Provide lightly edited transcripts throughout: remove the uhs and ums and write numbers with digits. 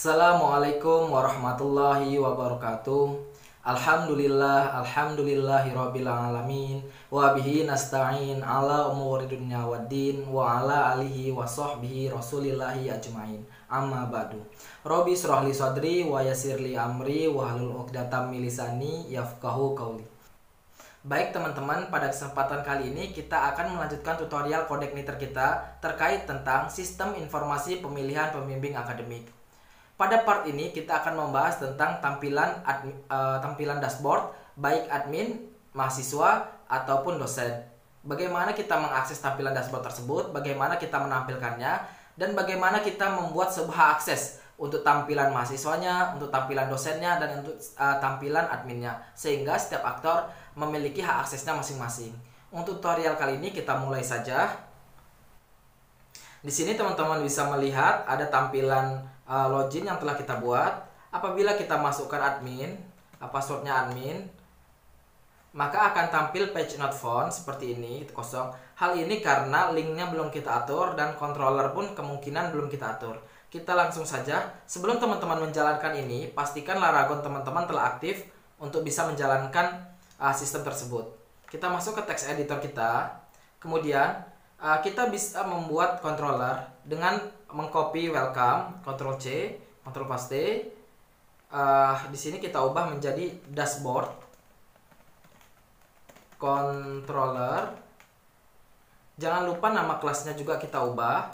Assalamualaikum warahmatullahi wabarakatuh. Alhamdulillahirabbil alamin wa bihi nasta'in ala umuri dunya waddin wa ala alihi wa sahbihi rasulillahi ajmain. Amma ba'du. Rabbi shrah li sadri wa yassir li amri wa hlul 'uqdatam min lisani yafqahu qawli. Baik teman-teman, pada kesempatan kali ini kita akan melanjutkan tutorial Kodek Niter kita terkait tentang sistem informasi pemilihan pembimbing akademik. Pada part ini kita akan membahas tentang tampilan dashboard baik admin, mahasiswa ataupun dosen. Bagaimana kita mengakses tampilan dashboard tersebut, bagaimana kita menampilkannya, dan bagaimana kita membuat sebuah akses untuk tampilan mahasiswanya, untuk tampilan dosennya, dan untuk tampilan adminnya, sehingga setiap aktor memiliki hak aksesnya masing-masing. Untuk tutorial kali ini kita mulai saja. Di sini teman-teman bisa melihat ada tampilan login yang telah kita buat. Apabila kita masukkan admin, passwordnya admin, maka akan tampil page not found seperti ini, kosong. Hal ini karena linknya belum kita atur dan controller pun kemungkinan belum kita atur. Kita langsung saja. Sebelum teman-teman menjalankan ini, pastikan Laragon teman-teman telah aktif untuk bisa menjalankan sistem tersebut. Kita masuk ke text editor kita. Kemudian kita bisa membuat controller dengan mengcopy welcome, Ctrl C, Ctrl paste. Di sini kita ubah menjadi dashboard controller. Jangan lupa nama kelasnya juga kita ubah,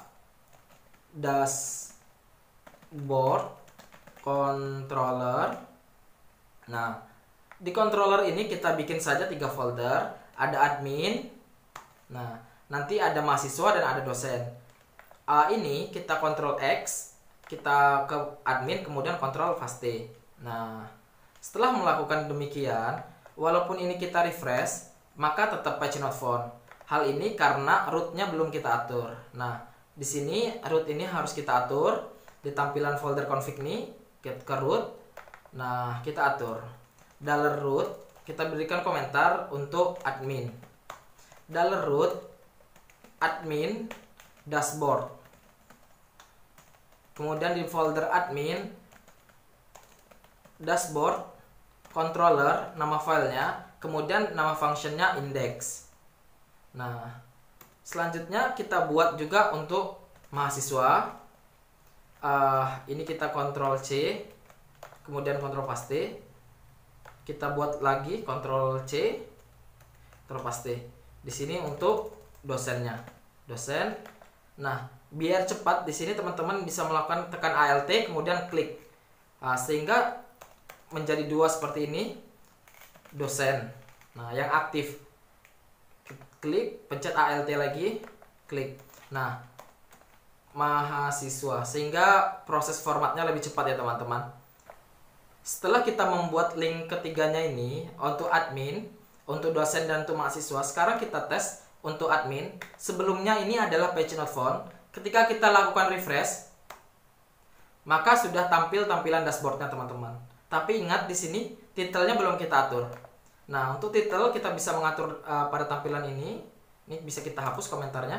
dashboard controller. Nah, di controller ini kita bikin saja 3 folder. Ada admin, nah nanti ada mahasiswa dan ada dosen. Ini kita Ctrl X, kita ke admin, kemudian Ctrl paste. Nah, setelah melakukan demikian, walaupun ini kita refresh, maka tetap page not found. Hal ini karena rootnya belum kita atur. Nah, di sini root ini harus kita atur. Di tampilan folder config ini, ke root. Nah, kita atur. $root, kita berikan komentar untuk admin. $root admin dashboard. Kemudian di folder admin, dashboard controller, nama filenya, kemudian nama functionnya index. Nah, selanjutnya kita buat juga untuk mahasiswa. Ini kita Ctrl C, kemudian Ctrl paste. Kita buat lagi Ctrl C, Ctrl paste. Di sini untuk dosennya, dosen. Nah, biar cepat di sini teman-teman bisa melakukan tekan Alt kemudian klik, sehingga menjadi 2 seperti ini, dosen. Nah, yang aktif, klik, pencet Alt lagi, klik. Nah, mahasiswa, sehingga proses formatnya lebih cepat ya teman-teman. Setelah kita membuat link ketiganya ini untuk admin, untuk dosen dan untuk mahasiswa, sekarang kita tes untuk admin. Sebelumnya ini adalah page not found. Ketika kita lakukan refresh, maka sudah tampil tampilan dashboardnya teman-teman. Tapi ingat di sini titelnya belum kita atur. Nah, untuk titel kita bisa mengatur pada tampilan ini. Ini bisa kita hapus komentarnya.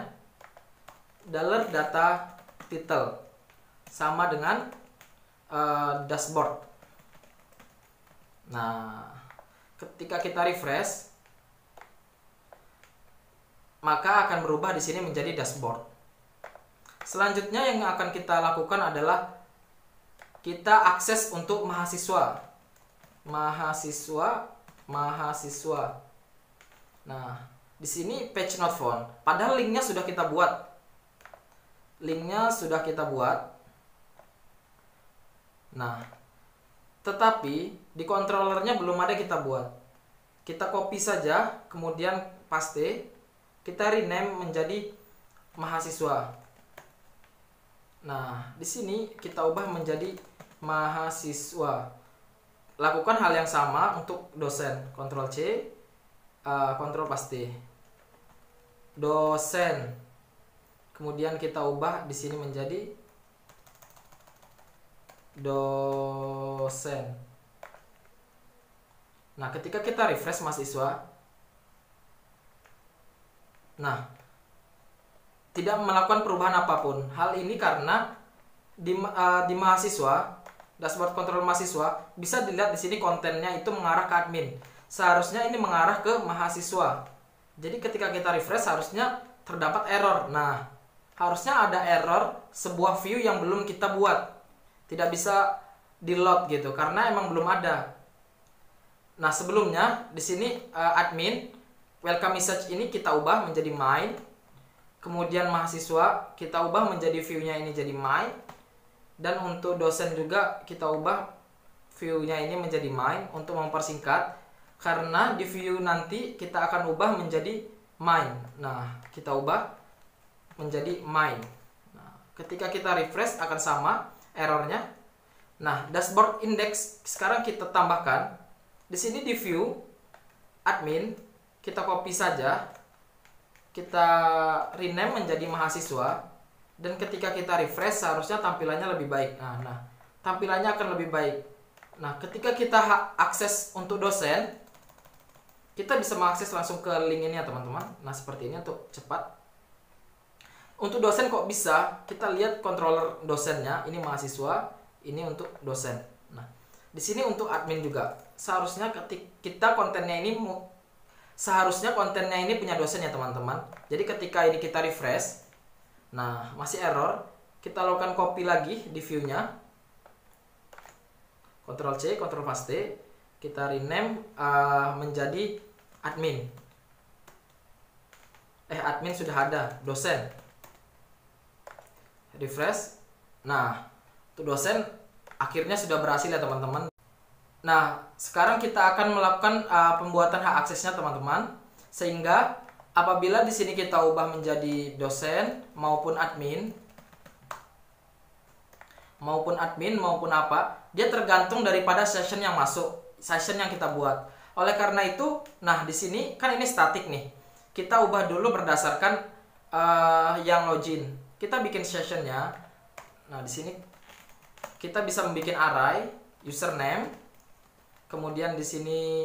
$data title sama dengan dashboard. Nah, ketika kita refresh, maka akan berubah di sini menjadi dashboard. Selanjutnya yang akan kita lakukan adalah kita akses untuk mahasiswa. Nah, di sini page not found. Padahal linknya sudah kita buat. Nah, tetapi di controllernya belum ada kita buat. Kita copy saja, kemudian paste. Kita rename menjadi mahasiswa. Nah, di sini kita ubah menjadi mahasiswa. Lakukan hal yang sama untuk dosen. Ctrl C, Ctrl paste. Dosen. Kemudian kita ubah di sini menjadi dosen. Nah, ketika kita refresh mahasiswa, nah, tidak melakukan perubahan apapun. Hal ini karena di mahasiswa dashboard kontrol mahasiswa, bisa dilihat di sini kontennya itu mengarah ke admin. Seharusnya ini mengarah ke mahasiswa. Jadi ketika kita refresh harusnya terdapat error. Nah, harusnya ada error sebuah view yang belum kita buat. Tidak bisa di-load gitu karena emang belum ada. Nah, sebelumnya di sini admin welcome message ini kita ubah menjadi main. Kemudian mahasiswa kita ubah menjadi view-nya ini jadi main. Dan untuk dosen juga kita ubah view-nya ini menjadi main untuk mempersingkat, karena di view nanti kita akan ubah menjadi main. Nah, kita ubah menjadi main. Nah, ketika kita refresh akan sama errornya. Nah, dashboard index sekarang kita tambahkan di sini di view admin, kita copy saja, kita rename menjadi mahasiswa. Dan ketika kita refresh seharusnya tampilannya lebih baik. Nah, tampilannya akan lebih baik. Nah, ketika kita akses untuk dosen, kita bisa mengakses langsung ke link ini ya teman-teman. Nah, seperti ini untuk cepat. Untuk dosen kok bisa? Kita lihat controller dosennya, ini mahasiswa, ini untuk dosen. Nah, di sini untuk admin juga. Seharusnya ketika kita kontennya ini punya dosen ya teman-teman. Jadi ketika ini kita refresh, nah, masih error, kita lakukan copy lagi di view-nya. Ctrl C, Ctrl paste, kita rename menjadi admin. Admin sudah ada, dosen. Refresh. Nah, untuk dosen akhirnya sudah berhasil ya teman-teman. Nah, sekarang kita akan melakukan pembuatan hak aksesnya teman-teman, sehingga apabila di sini kita ubah menjadi dosen maupun admin maupun apa, dia tergantung daripada session yang masuk, session yang kita buat. Oleh karena itu, nah di sini kan ini statik nih. Kita ubah dulu berdasarkan yang login. Kita bikin sessionnya. Nah, di sini kita bisa membuat array username. Kemudian di sini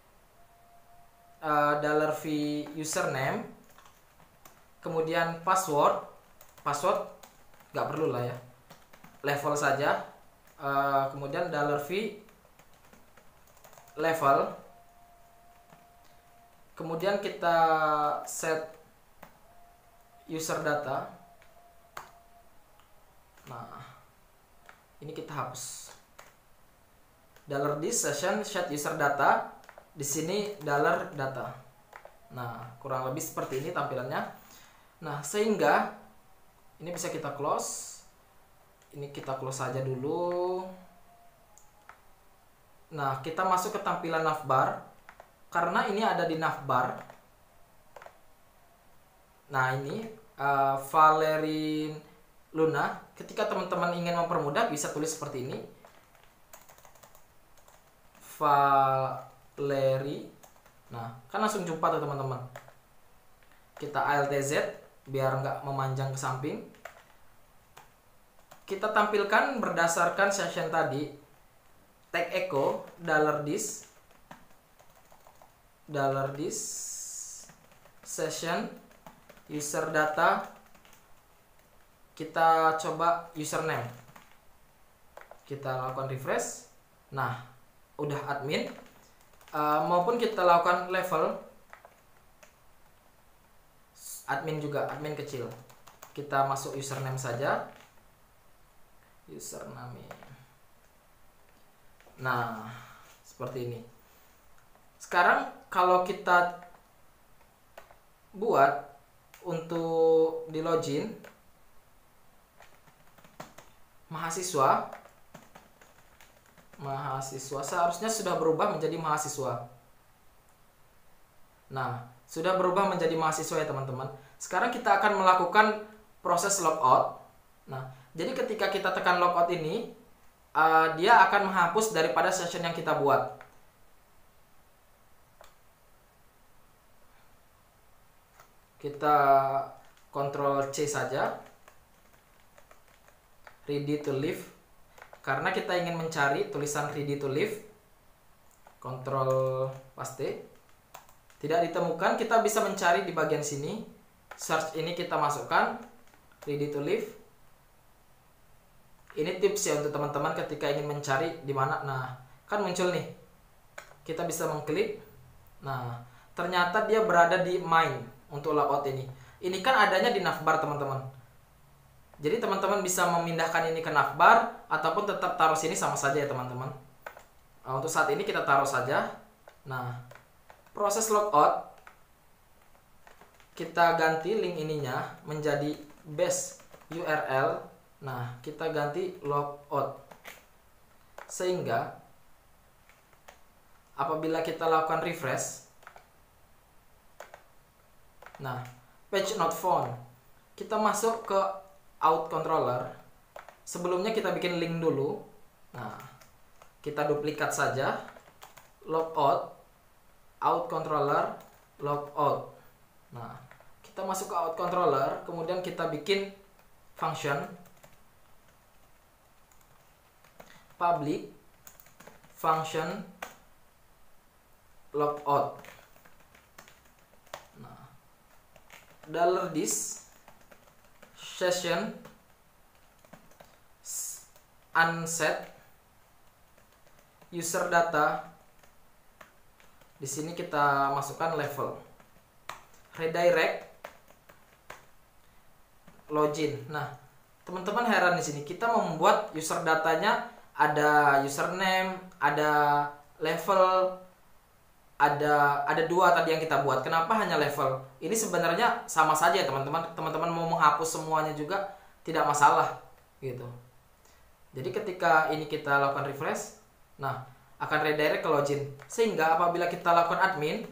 $v username, kemudian password nggak perlu lah ya, level saja, kemudian $v level, kemudian kita set user data. Nah, ini kita hapus $this session set user data. Di sini $data. Nah, kurang lebih seperti ini tampilannya. Nah, sehingga ini bisa kita close. Ini kita close saja dulu. Nah, kita masuk ke tampilan navbar. Karena ini ada di navbar. Nah, ini Valerin Luna. Ketika teman-teman ingin mempermudah bisa tulis seperti ini. Valeri. Nah, kan langsung jumpa tuh teman-teman. Kita ALTZ biar nggak memanjang ke samping. Kita tampilkan berdasarkan session tadi. Tag echo $this session user data. Kita coba username. Kita lakukan refresh. Nah, udah admin. Maupun kita lakukan level admin juga, admin kecil. Kita masuk username saja. Username. Nah, seperti ini. Sekarang kalau kita buat untuk di login mahasiswa seharusnya sudah berubah menjadi mahasiswa. Nah, sudah berubah menjadi mahasiswa ya teman-teman. Sekarang kita akan melakukan proses logout. Nah, jadi ketika kita tekan logout ini, dia akan menghapus daripada session yang kita buat. Kita Ctrl C saja. Ready to leave. Karena kita ingin mencari tulisan ready to leave. Ctrl paste. Tidak ditemukan, kita bisa mencari di bagian sini. Search ini kita masukkan ready to leave. Ini tips ya untuk teman-teman ketika ingin mencari di mana. Nah, kan muncul nih. Kita bisa mengklik. Nah, ternyata dia berada di main untuk logout ini. Ini kan adanya di navbar, teman-teman. Jadi teman-teman bisa memindahkan ini ke navbar ataupun tetap taruh sini sama saja ya, teman-teman. Nah, untuk saat ini kita taruh saja. Nah, proses logout kita ganti link ininya menjadi base URL. Nah, kita ganti logout. Sehingga apabila kita lakukan refresh, nah, page not found, kita masuk ke out controller. Sebelumnya kita bikin link dulu. Nah, kita duplikat saja, logout, out controller, logout. Nah, kita masuk ke out controller, kemudian kita bikin function public function logout. Nah, $this session unset user data. Di sini kita masukkan level, redirect, login. Nah, teman-teman heran di sini kita membuat user datanya ada username, ada level, ada dua tadi yang kita buat. Kenapa hanya level? Ini sebenarnya sama saja ya, teman-teman. Teman-teman mau menghapus semuanya juga tidak masalah gitu. Jadi ketika ini kita lakukan refresh, nah, akan redirect ke login. Sehingga apabila kita lakukan admin,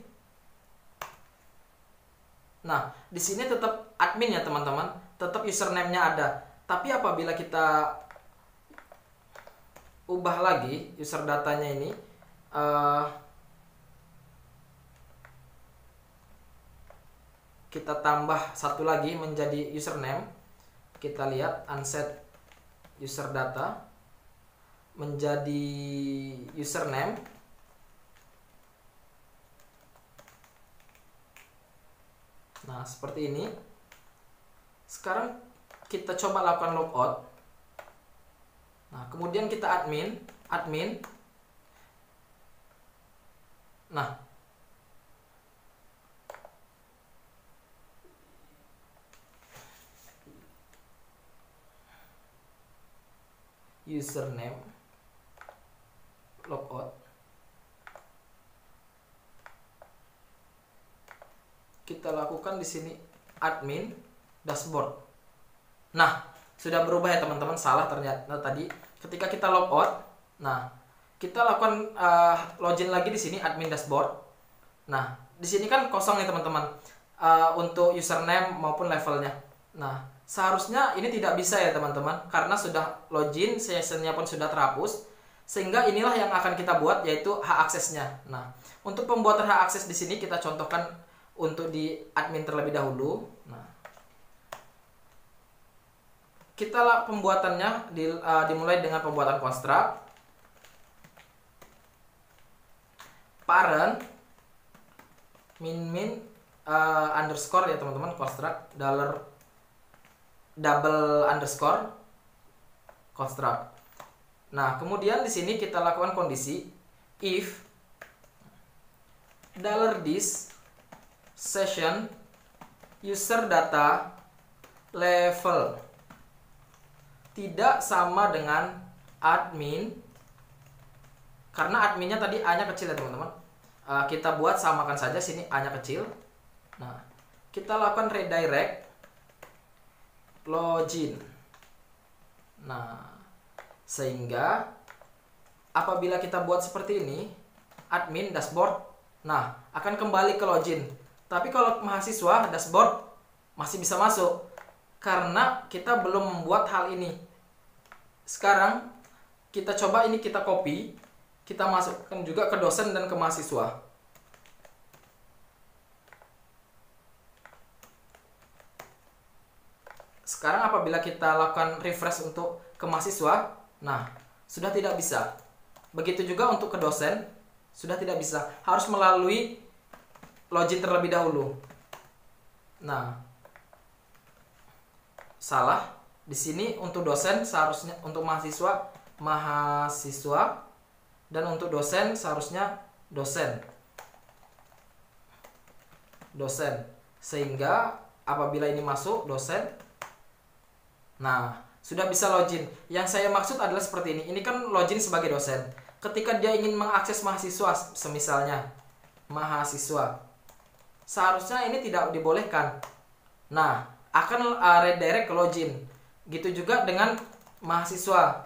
nah, di sini tetap admin ya, teman-teman. Tetap username-nya ada. Tapi apabila kita ubah lagi user datanya ini, kita tambah satu lagi menjadi username. Kita lihat unset user data menjadi username. Nah, seperti ini. Sekarang kita coba lakukan logout. Nah, kemudian kita admin. Nah, username logout. Kita lakukan di sini admin dashboard. Nah, sudah berubah ya, teman-teman. Salah ternyata tadi ketika kita logout. Nah, kita lakukan login lagi di sini admin dashboard. Nah, di sini kan kosong nih, teman-teman, untuk username maupun levelnya. Nah, seharusnya ini tidak bisa ya, teman-teman, karena sudah login, sessionnya pun sudah terhapus. Sehingga inilah yang akan kita buat, yaitu hak aksesnya. Nah, untuk pembuatan hak akses di sini kita contohkan untuk di admin terlebih dahulu. Nah, kita pembuatannya dimulai dengan pembuatan construct parent min underscore ya, teman-teman, construct double underscore construct. Nah, kemudian di sini kita lakukan kondisi if $this session user data level tidak sama dengan admin, karena adminnya tadi A-nya kecil ya, teman-teman. Kita buat samakan saja, sini A-nya kecil. Nah, kita lakukan redirect login. Nah, sehingga apabila kita buat seperti ini, admin dashboard, nah, akan kembali ke login. Tapi kalau mahasiswa, dashboard masih bisa masuk karena kita belum membuat hal ini. Sekarang kita coba ini, kita copy, kita masukkan juga ke dosen dan ke mahasiswa. Sekarang apabila kita lakukan refresh untuk ke mahasiswa, nah, sudah tidak bisa. Begitu juga untuk ke dosen, sudah tidak bisa. Harus melalui login terlebih dahulu. Nah, salah. Di sini untuk dosen seharusnya, untuk mahasiswa dan untuk dosen seharusnya dosen. Sehingga apabila ini masuk dosen, nah sudah bisa login. Yang saya maksud adalah seperti ini. Ini kan login sebagai dosen. Ketika dia ingin mengakses mahasiswa, semisalnya mahasiswa, seharusnya ini tidak dibolehkan. Nah, akan redirect ke login. Gitu juga dengan mahasiswa.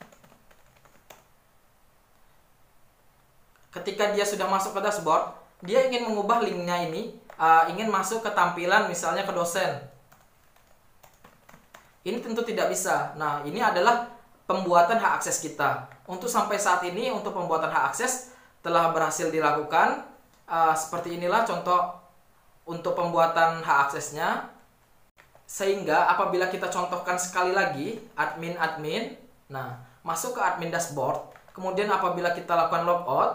Ketika dia sudah masuk ke dashboard, dia ingin mengubah linknya ini, ingin masuk ke tampilan misalnya ke dosen. Ini tentu tidak bisa. Nah, ini adalah pembuatan hak akses kita. Untuk sampai saat ini, untuk pembuatan hak akses telah berhasil dilakukan. Seperti inilah contoh untuk pembuatan hak aksesnya. Sehingga apabila kita contohkan sekali lagi, admin, nah, masuk ke admin dashboard. Kemudian apabila kita lakukan logout,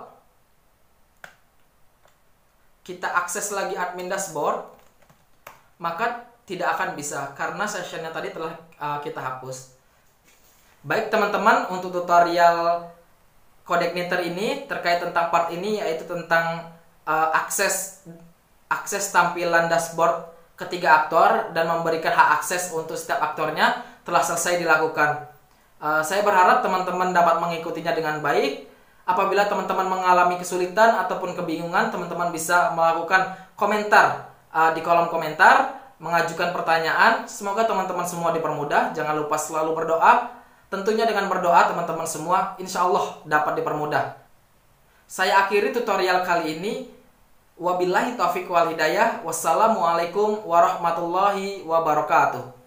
kita akses lagi admin dashboard, maka tidak akan bisa karena sessionnya tadi telah kita hapus. Baik teman-teman, untuk tutorial Codegniter ini terkait tentang part ini, yaitu tentang akses tampilan dashboard ketiga aktor dan memberikan hak akses untuk setiap aktornya, telah selesai dilakukan. Saya berharap teman-teman dapat mengikutinya dengan baik. Apabila teman-teman mengalami kesulitan ataupun kebingungan, teman-teman bisa melakukan komentar di kolom komentar, mengajukan pertanyaan. Semoga teman-teman semua dipermudah. Jangan lupa selalu berdoa. Tentunya dengan berdoa teman-teman semua insya Allah dapat dipermudah. Saya akhiri tutorial kali ini. Wabillahi taufiq wal hidayah. Wassalamualaikum warahmatullahi wabarakatuh.